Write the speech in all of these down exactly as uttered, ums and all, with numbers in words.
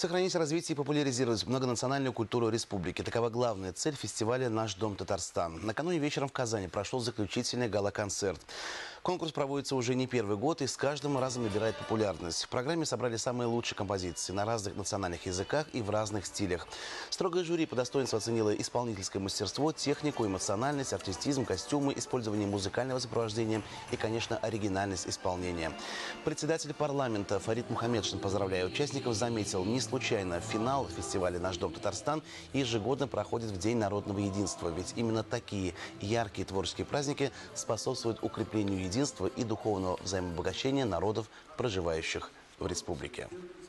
Сохранить, развить и популяризировать многонациональную культуру республики. Такова главная цель фестиваля «Наш дом Татарстан». Накануне вечером в Казани прошел заключительный гала-концерт. Конкурс проводится уже не первый год и с каждым разом набирает популярность. В программе собрали самые лучшие композиции на разных национальных языках и в разных стилях. Строгое жюри по достоинству оценило исполнительское мастерство, технику, эмоциональность, артистизм, костюмы, использование музыкального сопровождения и, конечно, оригинальность исполнения. Председатель парламента Фарид Мухаммедшин, поздравляя участников, заметил, не случайно финал фестиваля «Наш дом Татарстан» ежегодно проходит в День народного единства. Ведь именно такие яркие творческие праздники способствуют укреплению единства и духовного взаимообогащения народов, проживающих в республике.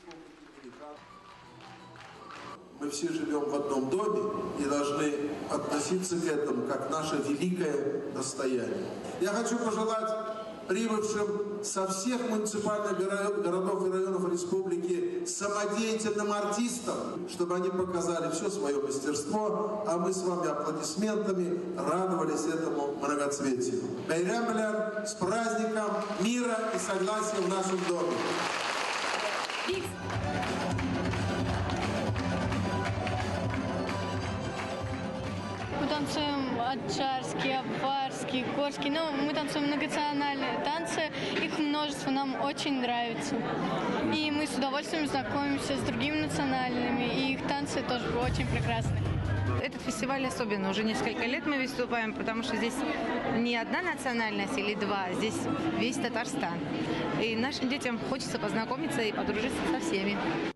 Мы все живем в одном доме и должны относиться к этому как наше великое достояние. Я хочу пожелать прибывшим со всех муниципальных городов и районов республики самодеятельным артистам, чтобы они показали все свое мастерство, а мы с вами аплодисментами радовались этому многоцветию. Байрам белян, с праздником мира и согласия в нашем доме. Мы танцуем аджарский, абхарский, горский, но мы танцуем многонациональные танцы, их множество, нам очень нравится. И мы с удовольствием знакомимся с другими национальными, и их танцы тоже очень прекрасны. Этот фестиваль особенно, уже несколько лет мы выступаем, потому что здесь не одна национальность или два, здесь весь Татарстан. И нашим детям хочется познакомиться и подружиться со всеми.